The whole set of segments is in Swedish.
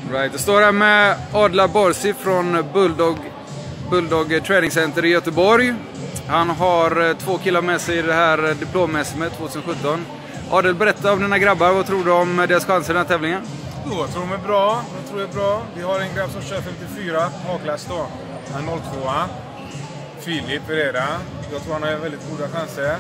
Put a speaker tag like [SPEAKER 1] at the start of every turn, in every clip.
[SPEAKER 1] Right, jag står här med Adla Borsi från Bulldog Training Center i Göteborg. Han har 2 killar med sig i det här diplom-SM 2017. Adel, berätta om dina grabbar. Vad tror du om deras chanser i den här tävlingen?
[SPEAKER 2] Jo, jag tror de är bra. Vi har en grabb som kör 54 A-klass då. Han är 02. Filip Pereira. Jag tror han har väldigt goda chanser.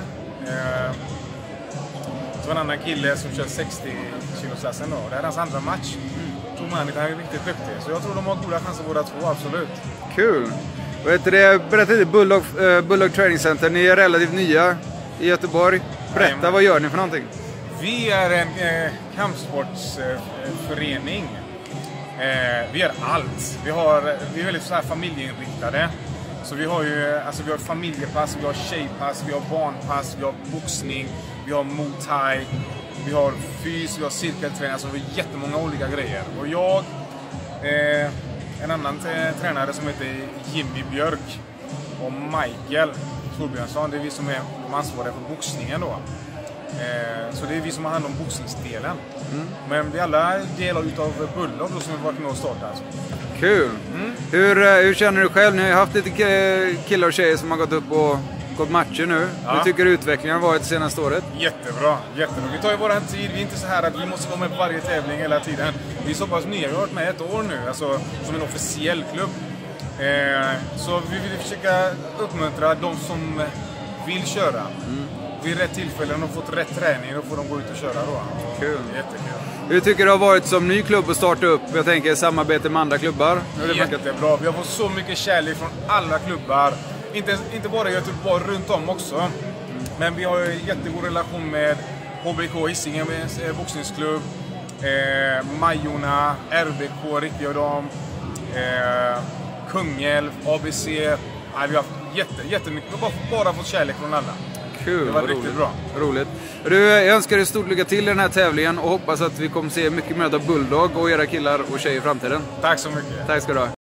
[SPEAKER 2] Så en annan kille som kör 60-kiloklassen då. Det är hans andra match. Jag tror han är riktigt duktig. Så jag tror de har goda chanser båda två, absolut.
[SPEAKER 1] Kul! Berätta lite, Bulldog Training Center. Ni är relativt nya i Göteborg. Berätta, vad gör ni för någonting?
[SPEAKER 2] Vi är en kampsportsförening. Vi gör allt. Vi är väldigt så här familjeinriktade. Så vi har ju vi har familjepass, vi har tjejpass, vi har barnpass, vi har boxning, vi har muay thai, vi har fys, vi har cirkelträning, alltså vi har jättemånga olika grejer. Och jag, en annan tränare som heter Jimmy Björk och Michael Torbjörnsson, det är vi som är ansvariga för boxningen då. Så det är vi som har hand om boxningsdelen. Men vi är alla delar utav Bulldog som har varit med och startat. Alltså.
[SPEAKER 1] Kul! Hur känner du själv? Ni har haft lite killar och tjejer som har gått upp och gått matcher nu.
[SPEAKER 2] Ja.
[SPEAKER 1] Hur tycker du utvecklingen har varit det senaste året?
[SPEAKER 2] Jättebra. Vi tar ju våran tid. Vi är inte så här att vi måste vara med på varje tävling hela tiden. Vi är så pass nya. Vi har varit med 1 år nu. Alltså som en officiell klubb. Så vi vill försöka uppmuntra de som vill köra. Vid rätt tillfälle, när de fått rätt träning, då får de gå ut och köra då.
[SPEAKER 1] Kul.
[SPEAKER 2] Jättekul.
[SPEAKER 1] Hur tycker du det har varit som ny klubb att starta upp? Jag tänker samarbete med andra klubbar.
[SPEAKER 2] Jättebra. Vi har fått så mycket kärlek från alla klubbar. Inte bara i Göteborg, runt om också. Men vi har en jättegod relation med HBK Hisingen, boxningsklubb. Majorna, RBK, Ricky och dem. Kungälv, ABC. Vi har jättemycket. Vi har bara fått kärlek från alla.
[SPEAKER 1] Kul,
[SPEAKER 2] det var riktigt bra.
[SPEAKER 1] Roligt. Jag önskar er stort lycka till i den här tävlingen och hoppas att vi kommer se mycket mer av Bulldog och era killar och tjejer i framtiden.
[SPEAKER 2] Tack så mycket.
[SPEAKER 1] Tack ska du ha.